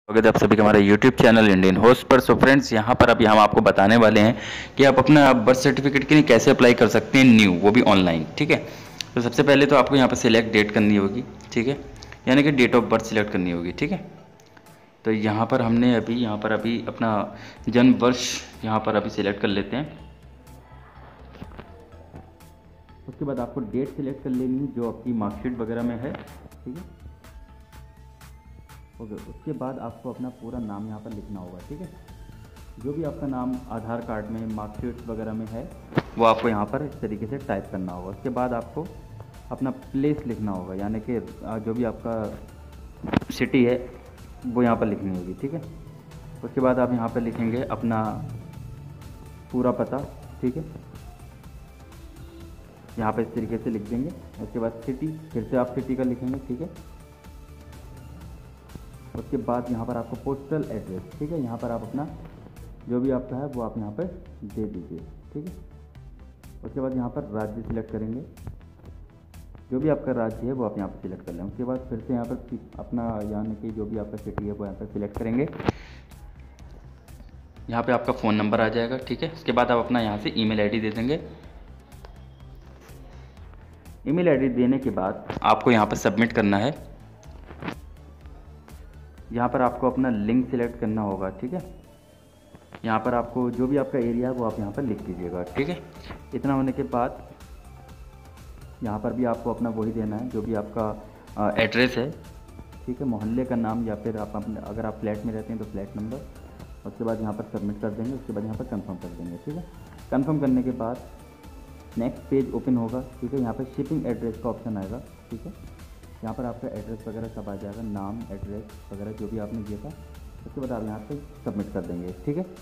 स्वागत है आप सभी का हमारे YouTube चैनल इंडियन होस्ट पर। सो फ्रेंड्स, यहाँ पर अभी हम आपको बताने वाले हैं कि आप अपना बर्थ सर्टिफिकेट के लिए कैसे अप्लाई कर सकते हैं न्यू, वो भी ऑनलाइन। ठीक है, तो सबसे पहले तो आपको यहाँ पर सिलेक्ट डेट करनी होगी। ठीक है, यानी कि डेट ऑफ बर्थ सिलेक्ट करनी होगी। ठीक है, तो यहाँ पर हमने अभी अपना जन्म वर्ष यहाँ पर अभी सिलेक्ट कर लेते हैं। उसके बाद आपको डेट सिलेक्ट कर लेनी है जो आपकी मार्कशीट वगैरह में है। ठीक है, ओके। उसके बाद आपको अपना पूरा नाम यहाँ पर लिखना होगा। ठीक है, जो भी आपका नाम आधार कार्ड में, मार्कशीट वगैरह में है, वो आपको यहाँ पर इस तरीके से टाइप करना होगा। उसके बाद आपको अपना प्लेस लिखना होगा, यानी कि जो भी आपका सिटी है वो यहाँ पर लिखनी होगी। ठीक है, उसके बाद आप यहाँ पर लिखेंगे अपना पूरा पता। ठीक है, यहाँ पर इस तरीके से लिख देंगे। उसके बाद सिटी, फिर से आप सिटी का लिखेंगे। ठीक है, उसके बाद यहाँ पर आपको पोस्टल एड्रेस, ठीक है, यहाँ पर आप अपना जो भी आपका है वो आप यहाँ पर दे दीजिए। ठीक है, उसके बाद यहाँ पर राज्य सिलेक्ट करेंगे, जो भी आपका राज्य है वो आप यहाँ पर सिलेक्ट कर लें। उसके बाद फिर से यहाँ पर अपना यानी कि जो भी आपका सिटी है वो यहाँ पर सिलेक्ट करेंगे। यहाँ पे आपका फ़ोन नंबर आ जाएगा। ठीक है, उसके बाद आप अपना यहाँ से ईमेल आईडी दे देंगे। ईमेल आईडी देने के बाद आपको यहाँ पर सबमिट करना है। यहाँ पर आपको अपना लिंक सिलेक्ट करना होगा। ठीक है, यहाँ पर आपको जो भी आपका एरिया है वो आप यहाँ पर लिख दीजिएगा। ठीक है, इतना होने के बाद यहाँ पर भी आपको अपना वही देना है जो भी आपका एड्रेस है। ठीक है, मोहल्ले का नाम, या फिर आप अपने अगर आप फ्लैट में रहते हैं तो फ्लैट नंबर। उसके बाद यहाँ पर सबमिट कर देंगे। उसके बाद यहाँ पर कंफर्म कर देंगे। ठीक है, कंफर्म करने के बाद नेक्स्ट पेज ओपन होगा। ठीक है, यहाँ पर शिपिंग एड्रेस का ऑप्शन आएगा। ठीक है, यहाँ पर आपका एड्रेस वगैरह सब आ जाएगा, नाम, एड्रेस वगैरह जो भी आपने दिया था। उसके बाद आप यहाँ पे सबमिट कर देंगे। ठीक है,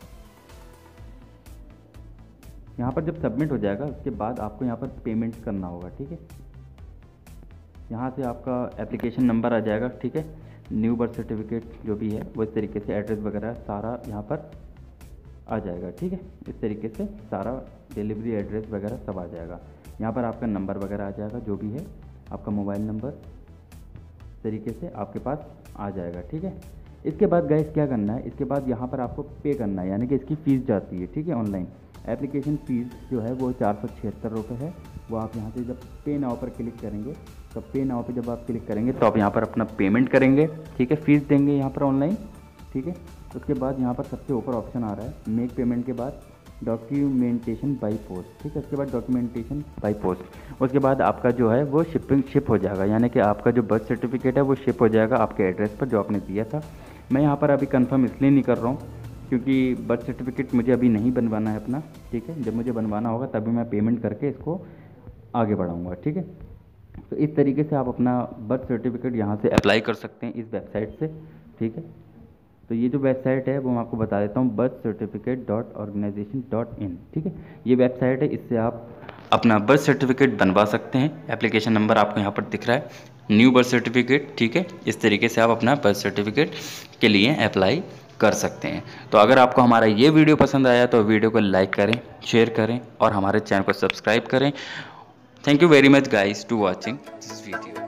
यहाँ पर जब सबमिट हो जाएगा उसके बाद आपको यहाँ पर पेमेंट करना होगा। ठीक है, यहाँ से आपका एप्लीकेशन नंबर आ जाएगा। ठीक है, न्यू बर्थ सर्टिफिकेट जो भी है वो इस तरीके से एड्रेस वगैरह सारा यहाँ पर आ जाएगा। ठीक है, इस तरीके से सारा डिलीवरी एड्रेस वगैरह सब आ जाएगा। यहाँ पर आपका नंबर वगैरह आ जाएगा, जो भी है आपका मोबाइल नंबर तरीके से आपके पास आ जाएगा। ठीक है, इसके बाद गाइस क्या करना है, इसके बाद यहाँ पर आपको पे करना है, यानी कि इसकी फ़ीस जाती है। ठीक है, ऑनलाइन एप्लीकेशन फ़ीस जो है वो 476 रुपये है। वो आप यहाँ से जब पे नाउ पर क्लिक करेंगे, तो पे नाउ पे जब आप क्लिक करेंगे तो आप यहाँ पर अपना पेमेंट करेंगे। ठीक है, फ़ीस देंगे यहाँ पर ऑनलाइन। ठीक है, उसके बाद यहाँ पर सबसे ऊपर ऑप्शन आ रहा है मेक पेमेंट के बाद डॉक्यूमेंटेशन बाई पोस्ट। ठीक है, उसके बाद डॉक्यूमेंटेशन बाई पोस्ट, उसके बाद आपका जो है वो शिप हो जाएगा, यानी कि आपका जो बर्थ सर्टिफिकेट है वो शिप हो जाएगा आपके एड्रेस पर जो आपने दिया था। मैं यहाँ पर अभी कंफर्म इसलिए नहीं कर रहा हूँ क्योंकि बर्थ सर्टिफिकेट मुझे अभी नहीं बनवाना है अपना। ठीक है, जब मुझे बनवाना होगा तभी मैं पेमेंट करके इसको आगे बढ़ाऊँगा। ठीक है, तो इस तरीके से आप अपना बर्थ सर्टिफिकेट यहाँ से अप्लाई कर सकते हैं इस वेबसाइट से। ठीक है, तो ये जो वेबसाइट है वो मैं आपको बता देता हूँ, birthcertificate.organization.in। ठीक है, ये वेबसाइट है, इससे आप अपना बर्थ सर्टिफिकेट बनवा सकते हैं। एप्लीकेशन नंबर आपको यहाँ पर दिख रहा है, न्यू बर्थ सर्टिफिकेट। ठीक है, इस तरीके से आप अपना बर्थ सर्टिफिकेट के लिए अप्लाई कर सकते हैं। तो अगर आपको हमारा ये वीडियो पसंद आया तो वीडियो को लाइक करें, शेयर करें और हमारे चैनल को सब्सक्राइब करें। Thank you very much guys to watching this video.